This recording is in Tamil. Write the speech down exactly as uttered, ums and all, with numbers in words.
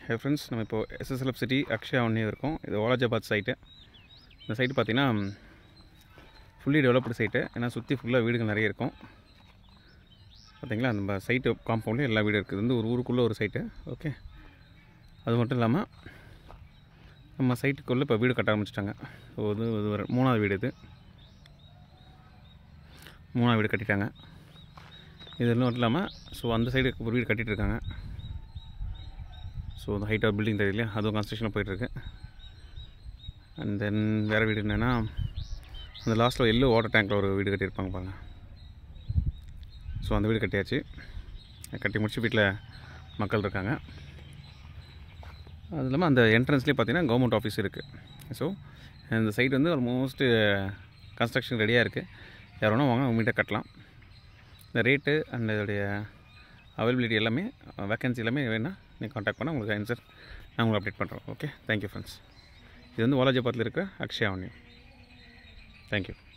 ஹே ஃப்ரெண்ட்ஸ், நம்ம இப்போ எஸ்எஸ்எல்எஃப் சிட்டி அக்ஷயா ஒன்னே இருக்கோம். இது வாலாஜாபாத் சைட்டு. இந்த சைட்டு பார்த்திங்கன்னா ஃபுல்லி டெவலப்டு சைட்டு. ஏன்னா சுற்றி ஃபுல்லாக வீடுகள் நிறைய இருக்கும். பார்த்திங்களா, நம்ம சைட்டு காம்பவுண்ட்லேயே எல்லா வீடும் இருக்குது. வந்து ஒரு ஊருக்குள்ளே ஒரு சைட்டு. ஓகே, அது மட்டும் இல்லாமல் நம்ம சைட்டுக்குள்ளே இப்போ வீடு கட்ட ஆரம்பிச்சிட்டாங்க. ஸோ இது இது ஒரு மூணாவது வீடு. இது மூணாவது வீடு கட்டிட்டாங்க. இது மட்டும் இல்லாமல் ஸோ அந்த சைடு ஒரு வீடு கட்டிகிட்டு இருக்காங்க. ஸோ அந்த ஹைட்டாக பில்டிங் தெரியலையா, அதுவும் கன்ஸ்ட்ரக்ஷனில் போய்ட்டுருக்கு. அண்ட் தென் வேறு வீடு என்னென்னா, அந்த லாஸ்ட்டில் எல்லோ வாட்டர் டேங்க்கில் ஒரு வீடு கட்டியிருப்பாங்க பாருங்கள். ஸோ அந்த வீடு கட்டியாச்சு. கட்டி முடிச்சு வீட்டில் மக்கள் இருக்காங்க. அது இல்லாமல் அந்த என்ட்ரன்ஸ்லேயே பார்த்திங்கன்னா கவர்மெண்ட் ஆஃபீஸ் இருக்குது. ஸோ இந்த சைட் வந்து ஆல்மோஸ்ட்டு கன்ஸ்ட்ரக்ஷன் ரெடியாக இருக்குது. யார் வேணால் வாங்க உங்கள்கிட்ட கட்டலாம். இந்த ரேட்டு அண்ட் இதோடைய அவைலபிலிட்டி எல்லாமே, வேக்கன்சி எல்லாமே வேணால் நீங்கள் காண்டாக்ட் பண்ணால் உங்களுக்கு ஆன்சர் நான் உங்களுக்கு அப்டேட் பண்ணுறோம். Okay, thank you friends. இது வந்து வாலாஜாபாத்தில் இருக்கிற அக்ஷயா ஒன்னே. தேங்க்யூ.